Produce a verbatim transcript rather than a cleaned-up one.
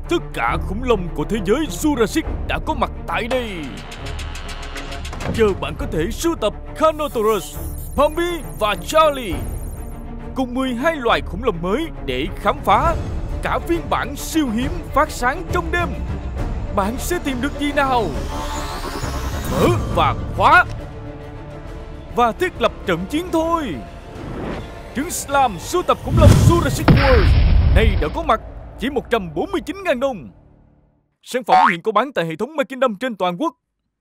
Tất cả khủng long của thế giới Jurassic đã có mặt tại đây. Giờ bạn có thể sưu tập Carnotaurus, Bambi và Charlie cùng mười hai loài khủng long mới để khám phá. Cả phiên bản siêu hiếm phát sáng trong đêm. Bạn sẽ tìm được gì nào? Mở và khóa và thiết lập trận chiến thôi. Trứng Slam sưu tập khủng long Jurassic World này đã có mặt chỉ một trăm bốn mươi chín nghìn đồng. Sản phẩm hiện có bán tại hệ thống Mai Kingdom trên toàn quốc.